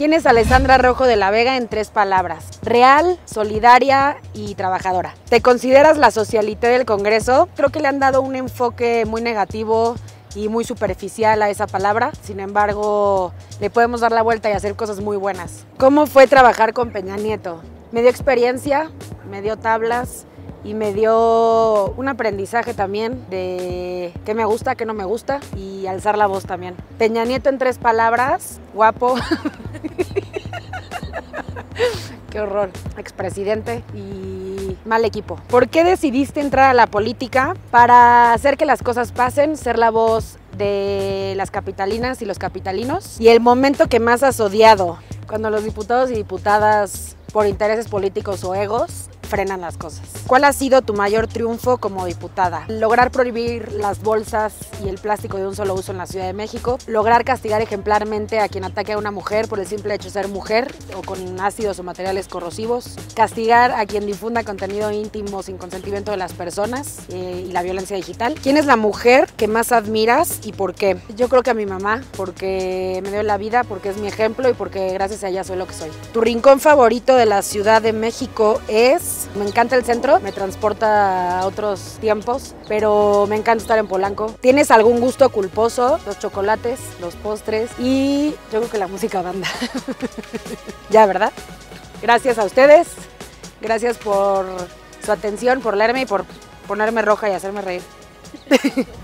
¿Quién es Alessandra Rojo de la Vega en 3 palabras? Real, solidaria y trabajadora. ¿Te consideras la socialité del Congreso? Creo que le han dado un enfoque muy negativo y muy superficial a esa palabra. Sin embargo, le podemos dar la vuelta y hacer cosas muy buenas. ¿Cómo fue trabajar con Peña Nieto? Me dio experiencia, me dio tablas y me dio un aprendizaje también de qué me gusta, qué no me gusta y alzar la voz también. Peña Nieto en 3 palabras, guapo. Qué horror, expresidente y mal equipo. ¿Por qué decidiste entrar a la política? Para hacer que las cosas pasen, ser la voz de las capitalinas y los capitalinos. Y el momento que más has odiado, cuando los diputados y diputadas por intereses políticos o egos frenan las cosas. ¿Cuál ha sido tu mayor triunfo como diputada? Lograr prohibir las bolsas y el plástico de un solo uso en la Ciudad de México, lograr castigar ejemplarmente a quien ataque a una mujer por el simple hecho de ser mujer o con ácidos o materiales corrosivos, castigar a quien difunda contenido íntimo sin consentimiento de las personas y la violencia digital. ¿Quién es la mujer que más admiras y por qué? Yo creo que a mi mamá, porque me dio la vida, porque es mi ejemplo y porque gracias a ella soy lo que soy. ¿Tu rincón favorito de la Ciudad de México es? Me encanta el centro, me transporta a otros tiempos, pero me encanta estar en Polanco. ¿Tienes algún gusto culposo? Los chocolates, los postres y yo creo que la música banda. Ya, ¿verdad? Gracias a ustedes, gracias por su atención, por leerme y por ponerme roja y hacerme reír.